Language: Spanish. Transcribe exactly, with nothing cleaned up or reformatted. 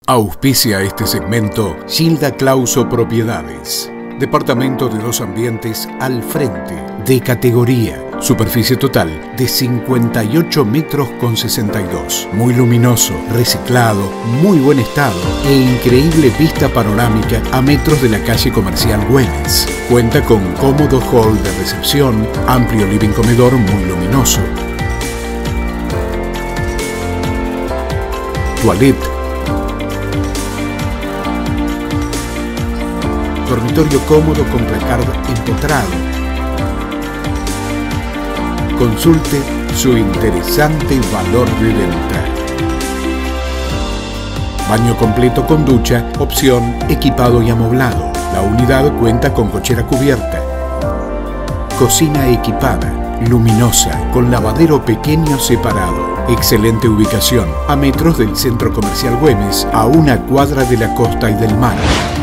Auspicia este segmento Gilda Clauso Propiedades. Departamento de dos ambientes al frente, de categoría. Superficie total de cincuenta y ocho metros con sesenta y dos. Muy luminoso, reciclado, muy buen estado e increíble vista panorámica a metros de la calle comercial Güemes. Cuenta con cómodo hall de recepción, amplio living comedor muy luminoso, toilette, dormitorio cómodo con placard empotrado. Consulte su interesante valor de venta. Baño completo con ducha, opción equipado y amoblado. La unidad cuenta con cochera cubierta. Cocina equipada, luminosa, con lavadero pequeño separado. Excelente ubicación, a metros del centro comercial Güemes, a una cuadra de la costa y del mar.